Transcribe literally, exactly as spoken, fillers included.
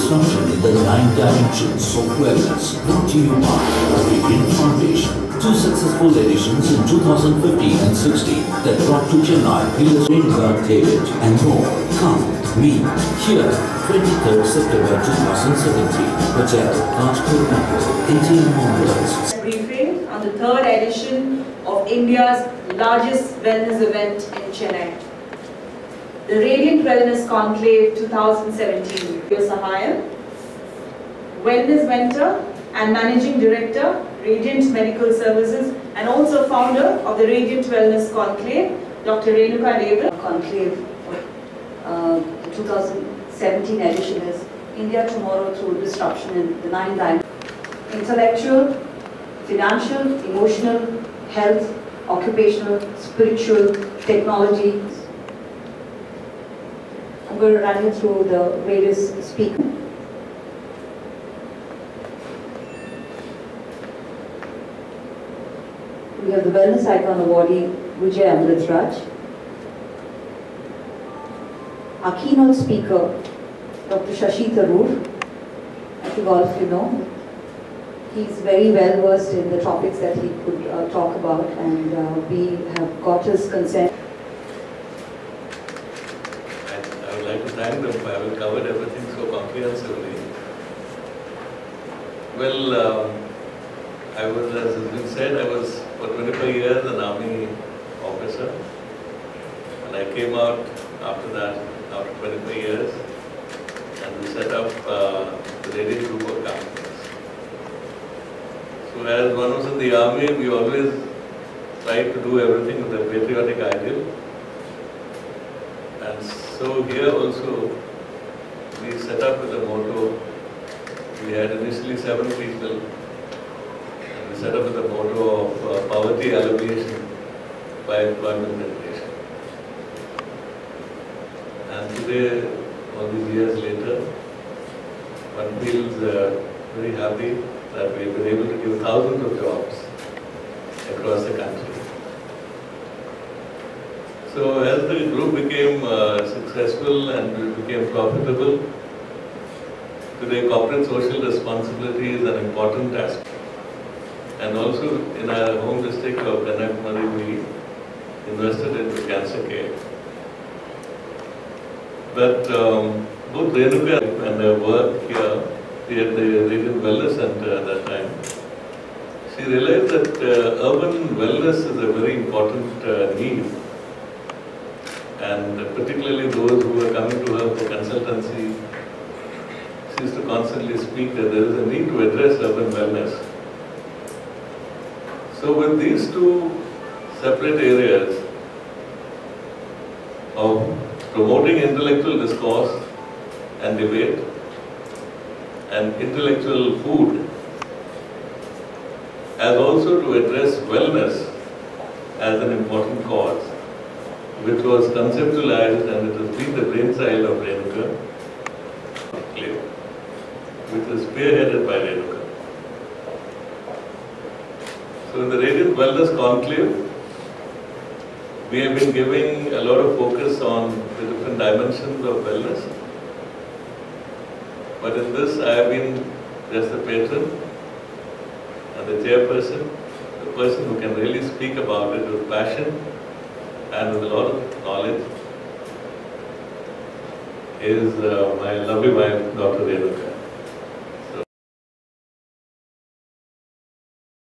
disruption in the nine dimensions of wellness, brought to you by Radiant Foundation. Two successful editions in two thousand fifteen and sixteen that brought to Chennai healers Renuka David and more. Come, meet, here, twenty-third September two thousand seventeen, Hotel Taj Coromandel, eighteen onwards. Briefing on the third edition of India's largest wellness event in Chennai. The Radiant Wellness Conclave twenty seventeen. Sahayam, Wellness Mentor and Managing Director, Radiant Medical Services, and also founder of the Radiant Wellness Conclave, Doctor Renuka David. Conclave, uh, the two thousand seventeen edition is India Tomorrow Through Disruption in the Nine Dimensions. Intellectual, financial, emotional, health, occupational, spiritual, technology. I'm going to run you through the various speakers. We have the Wellness Icon awardee, Vijay Amritraj. Our keynote speaker, Doctor Shashi Tharoor. I think all of you know. He's very well versed in the topics that he could uh, talk about, and uh, we have got his consent. I would like to thank them for having covered everything so comprehensively. Well, um, I was, as has been said, I was for twenty-five years an army officer, and I came out after that, after twenty-five years, and we set up uh, the Radiant Group of companies. So as one was in the army, we always tried to do everything with a patriotic ideal. And so here also, we set up with a motto. We had initially seven people, and we set up with a motto of uh, poverty alleviation by employment generation. And today, all these years later, one feels uh, very happy that we've been able to give thousands of jobs across the country. So as the group became uh, successful and we became profitable, today corporate social responsibility is an important aspect. And also in our home district of Kanyakumari, we invested into cancer care. But um, both Renuka and her work here, we had the Radiant Wellness Center at that time. She realized that uh, urban wellness is a very important uh, need, and particularly those who are coming to her for consultancy, she used to constantly speak that there is a need to address urban wellness. So with these two separate areas of promoting intellectual discourse and debate, and intellectual food, as also to address wellness as an important cause, which was conceptualized and it has been the brainchild of Renuka, which is spearheaded by Renuka. So in the Radiant Wellness Conclave, we have been giving a lot of focus on the different dimensions of wellness. But in this, I have been just the patron and the chairperson, the person who can really speak about it with passion and with a lot of knowledge is uh, my lovely wife, Doctor Renuka.